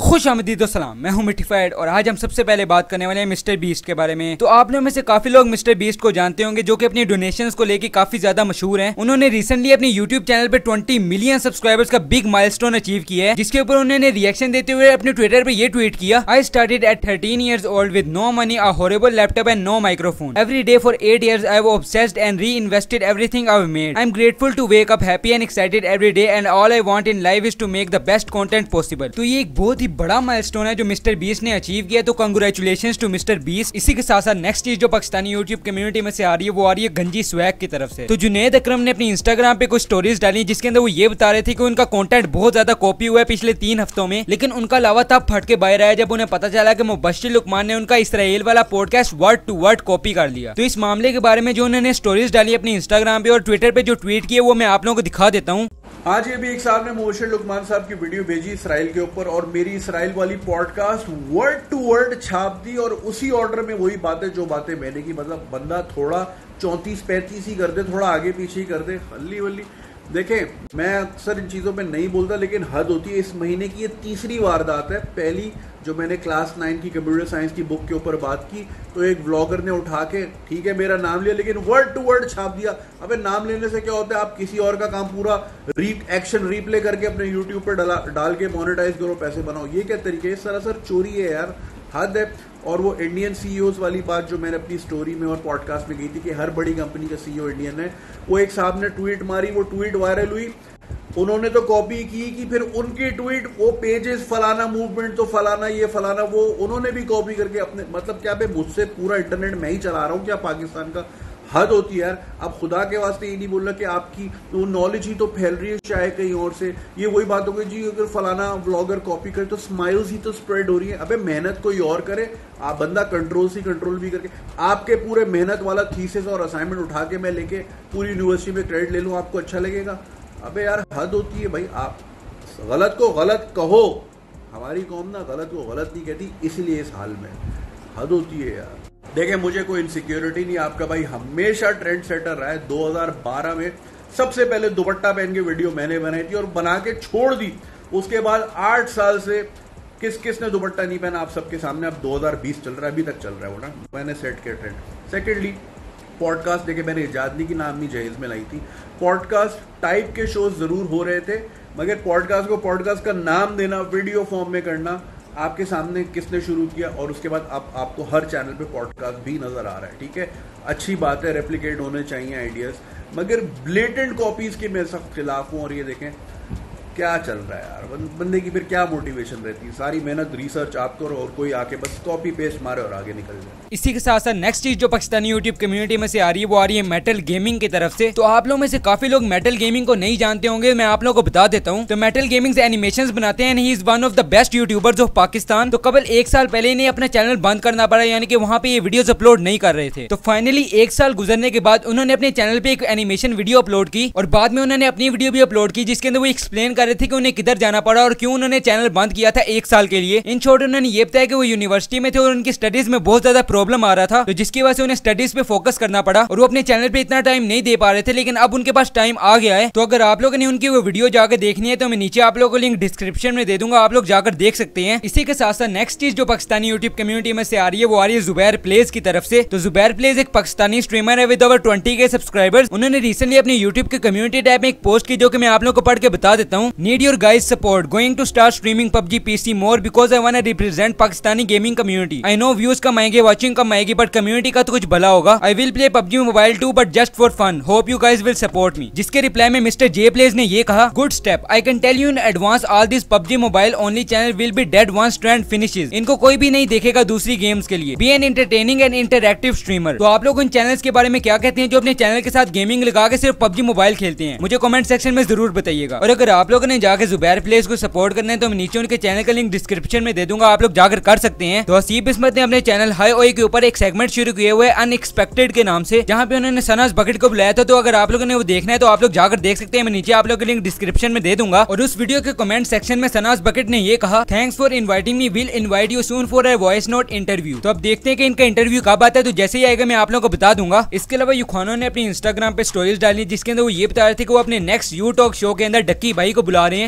खुशामदीद सलाम, मैं हूं मिटिफाइड और आज हम सबसे पहले बात करने वाले हैं मिस्टर बीस्ट के बारे में। तो आप लोगों में से काफी लोग मिस्टर बीस्ट को जानते होंगे, जो कि अपनी डोनेशंस को लेकर काफी ज्यादा मशहूर हैं। उन्होंने रिसेंटली अपने यूट्यूब चैनल पे 20 मिलियन सब्सक्राइबर्स का बिग माइलस्टोन अचीव किया है, जिसके ऊपर उन्होंने रिएक्शन देते हुए अपने ट्विटर पे ये ट्वीट किया, I started at 13 years old with no money, a horrible laptop and no microphone. Every day for 8 years I was obsessed and reinvested everything I've made. I'm grateful to wake up happy and excited every day and all I want in life is to make the best content possible. तो ये एक बहुत ही बड़ा milestone है जो mister beast ने achieve किया, तो कांग्रेचुलेशंस टू मिस्टर बीस्ट। इसी के साथ साथ नेक्स्ट चीज जो पाकिस्तानी यूट्यूब कम्युनिटी में से आ रही है वो आ रही है गंजी स्वैग की तरफ से। तो जुनैद अकरम ने अपनी इंस्टाग्राम पे कुछ स्टोरीज डाली जिसके अंदर वो ये बता रहे थे कि उनका कंटेंट बहुत ज्यादा कॉपी हुआ है पिछले 3 हफ्तों में, लेकिन उनका लावा तब फट के बाहर आया जब उन्हें पता चला कि मुबश्शिर लुकमान ने उनका इसराइल वाला podcast word to word copy कर लिया। तो इस मामले के बारे में जो उन्होंने स्टोरीज डाली अपनी इंस्टाग्राम पे और ट्विटर पे जो ट्वीट किए वो मैं आप लोगों को दिखा देता हूँ। आज ये भी एक साहब ने मुबश्शिर लुकमान साहब की वीडियो भेजी इसराइल के ऊपर और मेरी इसराइल वाली पॉडकास्ट वर्ड टू वर्ड छाप दी और उसी ऑर्डर में वही बातें जो बातें मैंने की। मतलब बंदा थोड़ा 34-35 ही कर दे, थोड़ा आगे पीछे ही कर दे, हल्ली वल्ली। देखें, मैं अक्सर इन चीज़ों पे नहीं बोलता लेकिन हद होती है। इस महीने की ये तीसरी वारदात है। पहली जो मैंने क्लास 9 की कंप्यूटर साइंस की बुक के ऊपर बात की तो एक व्लॉगर ने उठा के, ठीक है, मेरा नाम लिया लेकिन वर्ड टू वर्ड छाप दिया। अबे नाम लेने से क्या होता है, आप किसी और का काम पूरा एक्शन रिप्ले करके अपने यूट्यूब पर डाल के मोनेटाइज करो, पैसे बनाओ। ये क्या तरीके है? सरासर चोरी है यार, हद है। और वो इंडियन सीईओज वाली बात जो मैंने अपनी स्टोरी में और पॉडकास्ट में कही थी कि हर बड़ी कंपनी का सीईओ इंडियन है, वो एक साहब ने ट्वीट मारी, वो ट्वीट वायरल हुई, उन्होंने तो कॉपी की कि फिर उनकी ट्वीट वो पेजेस फलाना मूवमेंट तो फलाना ये फलाना वो उन्होंने भी कॉपी करके अपने, मतलब क्या मुझसे पूरा इंटरनेट मैं ही चला रहा हूँ क्या पाकिस्तान का? हद होती है यार। अब खुदा के वास्ते ये नहीं बोल रहा कि आपकी वो नॉलेज ही तो फैल रही है शायद कहीं और से। ये वही बात हो गई जी, अगर फलाना व्लॉगर कॉपी करे तो स्माइल्स ही तो स्प्रेड हो रही है। अबे मेहनत कोई और करे, आप बंदा कंट्रोल भी करके आपके पूरे मेहनत वाला थीसिस और असाइनमेंट उठा के मैं लेके पूरी यूनिवर्सिटी में क्रेडिट ले लूँ, आपको अच्छा लगेगा? अबे यार हद होती है भाई। आप गलत को गलत कहो, हमारी कौम ना गलत को गलत नहीं कहती, इसलिए इस हाल में हद होती है यार। देखें, मुझे कोई इनसिक्योरिटी नहीं, आपका भाई हमेशा ट्रेंड सेटर रहा है। 2012 में सबसे पहले दुपट्टा पहन के वीडियो मैंने बनाई थी और बना के छोड़ दी। उसके बाद 8 साल से किसने दुपट्टा नहीं पहना आप सबके सामने। अब 2020 चल रहा है, अभी तक चल रहा है वो ना, मैंने सेट किया ट्रेंड। सेकेंडली पॉडकास्ट, देखे मैंने इजाद नहीं की, नाम नहीं जहेज में लाई थी। पॉडकास्ट टाइप के शोज जरूर हो रहे थे मगर पॉडकास्ट को पॉडकास्ट का नाम देना, वीडियो फॉर्म में करना आपके सामने किसने शुरू किया। और उसके बाद आपको हर चैनल पे पॉडकास्ट भी नजर आ रहा है, ठीक है, अच्छी बात है, रेप्लिकेट होने चाहिए आइडियाज, मगर ब्लेटेंट कॉपीज के मैं सख्त खिलाफ हूँ। और ये देखें क्या चल रहा है यार, बंदे की फिर क्या मोटिवेशन रहती है? सारी मेहनत रिसर्च आप करो और कोई आके बस कॉपी पेस्ट मारे और आगे निकल जाए। इसी के साथ साथ नेक्स्ट चीज जो पाकिस्तानी यूट्यूब कम्युनिटी में से आ रही है वो आ रही है मेटल गेमिंग की तरफ से। तो आप लोगों में से काफी लोग मेटल गेमिंग को नहीं जानते होंगे, मैं आप लोगों को बता देता हूँ। तो मेटल गेमिंग से एनिमेशंस बनाते हैं, he is one of the best YouTubers of Pakistan. तो कबल 1 साल पहले इन्हें अपना चैनल बंद करना पड़ा, यानी कि वहाँ पे ये वीडियोस अपलोड नहीं कर रहे थे। तो फाइनली 1 साल गुजरने के बाद उन्होंने अपने चैनल पे एक एनिमेशन वीडियो अपलोड की और बाद में उन्होंने अपनी वीडियो भी अपलोड की जिसके अंदर वो एक्सप्लेन कर रहे थे कि उन्हें किधर जाना पड़ा और क्यों उन्होंने चैनल बंद किया था 1 साल के लिए। इन शॉर्ट उन्होंने ये बताया कि वो यूनिवर्सिटी में थे और उनकी स्टडीज में बहुत ज्यादा प्रॉब्लम आ रहा था, तो जिसकी वजह से उन्हें स्टडीज पे फोकस करना पड़ा और वो अपने चैनल पे इतना टाइम नहीं दे पा रहे थे, लेकिन अब उनके पास टाइम आ गया है। तो अगर आप लोगों ने उनकी वो वीडियो जाकर देखनी है तो मैं नीचे आप लोगों को लिंक डिस्क्रिप्शन में दे दूंगा, आप लोग जाकर देख सकते हैं। इसी के साथ साथ नेक्स्ट चीज जो पाकिस्तानी यूट्यूब कम्युनिटी में से आ रही है वो आ रही है जुबैर प्लेज की तरफ से। तो जुबैर प्लेज एक पाकिस्तानी स्ट्रीमर है विद ओवर 20K सब्सक्राइबर्स। उन्होंने रिसेंटली अपने यूट्यूब के कम्युनिटी टैब में एक पोस्ट की जो कि मैं आप लोगों को पढ़ के बता देता हूँ। Need your guys support, going to start streaming PUBG PC more because I want to represent Pakistani gaming community. I know views कम आएंगे, वॉचिंग कम आएगी, बट कम्युनिटी का तो कुछ भला होगा। I will play PUBG mobile too but just for fun, hope you guys will support me. जिसके reply में मिस्टर जे प्लेज ने ये कहा, good step, I can tell you in advance all this PUBG mobile only channel will be dead once trend finishes. इनको कोई भी नहीं देखेगा दूसरी गेम्स के लिए। Be an entertaining and interactive streamer. तो आप लोग उन चैनल्स के बारे में क्या कहते हैं जो अपने चैनल के साथ गेमिंग लगा के सिर्फ PUBG मोबाइल खेलते हैं? मुझे कमेंट सेक्शन में जरूर बताइएगा। और अगर आप लोगों ने जाकर जुबैर प्लेज को सपोर्ट करना है तो मैं नीचे उनके चैनल का लिंक डिस्क्रिप्शन में दे दूंगा, आप लोग जाकर कर सकते हैं। तो हसीब इस्मत ने अपने चैनल हाई ओए के ऊपर एक सेगमेंट शुरू किए हुए अनएक्सपेक्टेड के नाम से, जहां पे उन्होंने सनाज बकेट को बुलाया था। तो अगर आप लोगों ने वो देखना है तो आप लोग जाकर देख सकते हैं, मैं नीचे आप लोगों के लिंक डिस्क्रिप्शन में दे दूंगा। और उस वीडियो के कमेंट सेक्शन में सनाज बकेट ने ये कहा, thanks for inviting me, will invite you soon for a voice note interview. तो अब देखते हैं कि इनका इंटरव्यू कब आता है, तो जैसे ही आएगा मैं आप लोगों को बता दूंगा। इसके अलावा युखानो ने अपनी इंस्टाग्राम पे स्टोरीज डाली जिसके अंदर वो ये बता रहे थे कि वो अपने नेक्स्ट यू टॉक शो के अंदर डक्की भाई को बुला रहे हैं।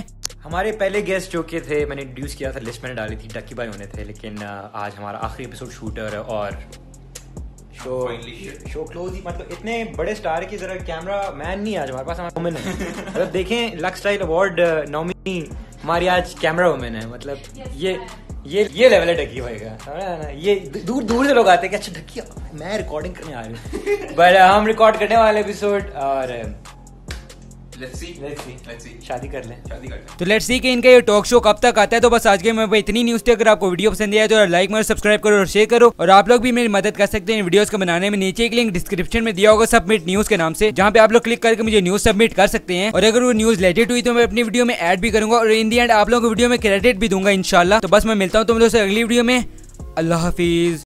हमारे पहले गेस्ट जो के थे, मैंने इंट्रोड्यूस किया था, लिस्ट मैंने डाली थी, डक्की भाई होने थे, लेकिन आज हमारा आखिरी एपिसोड शूटर और शो क्लोज ही, मतलब इतने बड़े स्टार की जरा कैमरा मैन नहीं आज हमारे पास, हमारा वुमेन है। मतलब देखें लक स्टाइल अवार्ड नॉमिनी हमारी आज कैमरा वुमेन है। मतलब ये लेवल है डक्की भाई का, समझ ना? ये दूर दूर से लोग आते हैं कि अच्छा डक्की मैं रिकॉर्डिंग करने आ रही हूँ, बट हम रिकॉर्ड करने वाले एपिसोड और Let's see. शादी कर लें। तो लेट्स सी कि इनका ये टॉक शो कब तक आता है। तो बस आज के मैं इतनी न्यूज़ थी। अगर आपको वीडियो पसंद आया तो लाइक करो, सब्सक्राइब करो और शेयर करो। और आप लोग भी मेरी मदद कर सकते हैं इन वीडियोस को बनाने में। नीचे एक लिंक डिस्क्रिप्शन में दिया होगा सबमिट न्यूज़ के नाम से, जहाँ पे आप लोग क्लिक करके मुझे न्यूज़ सबमिट कर सकते हैं। और अगर वो न्यूज़ लेटेड हुई तो मैं अपनी वीडियो में ऐड भी करूंगा और इन दी एंड आप लोगों को वीडियो में क्रेडिट भी दूंगा इंशाल्लाह। तो बस मैं मिलता हूँ तुम लोगों से अगली वीडियो में। अल्लाह हाफिज।